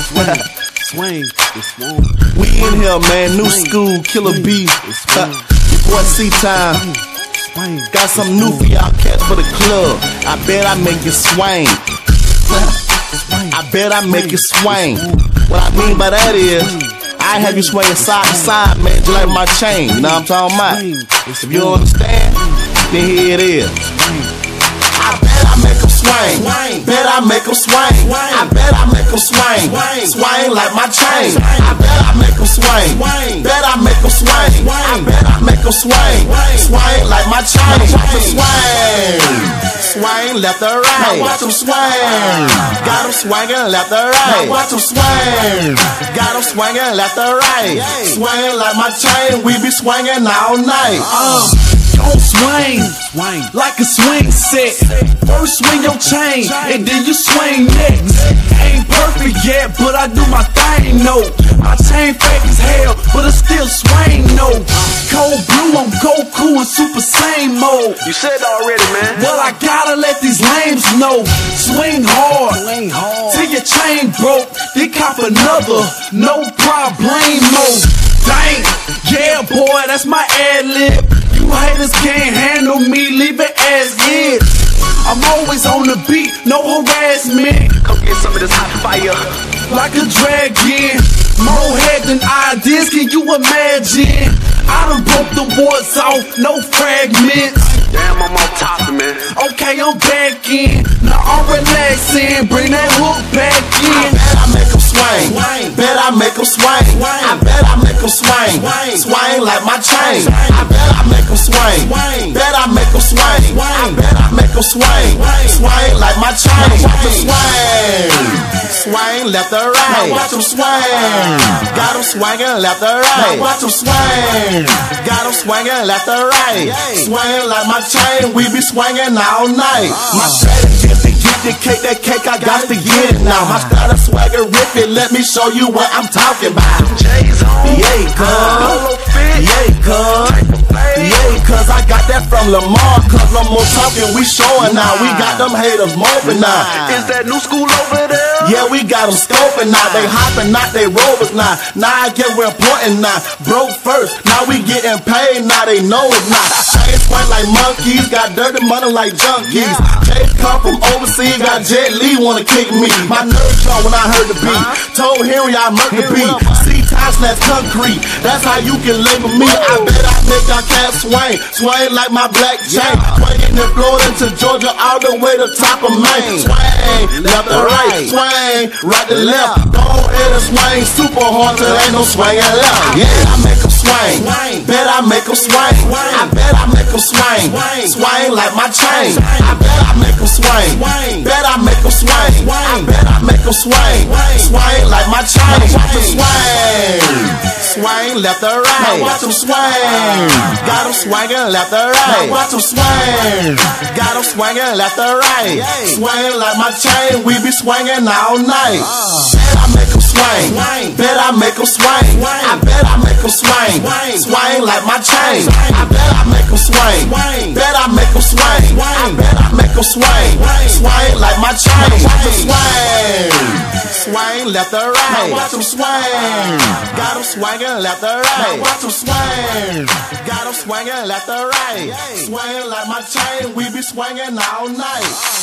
Swing. We in here, man. New school, Killer B. Boy, C-Time. Got something new for y'all cats for the club. I bet I make you swing. I bet I make you swing. What I mean by that is, I have you swinging side to side, man, just like my chain. You know what I'm talking about? If you don't understand, then here it is. I bet I make them swing. Bet I make them swing. I bet I make them swing. Swing like my chain. I bet I make them swing. Bet I make them swing. I bet I make them swing. Swing like my chain. Watch them swing. Swing left or right. Watch them swing. Got them swinging left or right. Watch them swing. Got them swinging left or right. Swing like my chain. We be swinging all night. Don't swing like a swing set. First swing your chain, and then you swing next. Ain't perfect yet, but I do my thing, no. My chain fake as hell, but I still swing, no. Cold blue on Goku and Super Saiyan mode. You said already, man. Well, I gotta let these lames know. Swing hard till your chain broke. Then cop another, no problemo. Dang, yeah, boy, that's my ad-lib. You haters can't handle me, leave it as is. I'm always on the beat, no harassment. Come get some of this hot fire. Like a dragon, more head than ideas, can you imagine? I done broke the wards off, no fragments. Damn, I'm on top of it, man. Okay, I'm back in, now I'm relaxing, bring that hook back in. I bet I make them swing. Bet I make them swing. I bet I make them swing. Swing like my chain. I bet I make them swing. Bet I make them swing. I bet I make them swing. Swing like my chain. Watch them swing. Swing left or right. Watch them swing. Got them swinging left or right. Watch them swing. Got them swinging left or right. Swing like my chain. We be swinging all night. My strategy is to get the cake. That cake I got to get it now. My style of swagger rip it. Let me show you what I'm talking about. Yeah, cuz. Yeah, cuz. Yeah, cuz I got that from Lamar. Cuz no more talking, we showing now. We got them haters moping now. Is that new school over there? Yeah, we got them scoping now. They hopping out, they rovers now. Now I get we're important now. Broke first, now we getting paid. Now they know it now. Chains swing like monkeys, got dirty money like junkies. Chase come from overseas, got Jet Li wanna kick me. My nerves shot when I heard the beat. Told Henry I murked the beat. C-Time slash concrete, that's how you can label me. I bet I make y'all cats swing. Swing like my black chain. Swinging in Florida to Georgia, all the way to top of Maine. Swing left to right. Swing right to left. Go ahead and swing super hard till ain't no swinging left. Yeah, I make them swing. Bet I make them swing. I bet I make them swing. Swing like my chain. I bet I make them swing. Bet I make them swing. I bet I make them swing. Swing like my chain. Watch them swing. Swing left or right. Watch them swing. Got them swinging left or right. Watch them swing. Got them swinging left or right. Swing like my chain. We be swinging all night. Bet I make them swing. Bet I make them swing. I bet I make them swing. Swing like my chain. I bet I make them swing. Bet I make them swing. I bet I make them swing. Swing like my chain. Watch them swing. Swing left or right. Watch them swing. Got them swinging left or right. Watch them swing. Got them swinging left or right. Swing like my chain. We be swinging all night.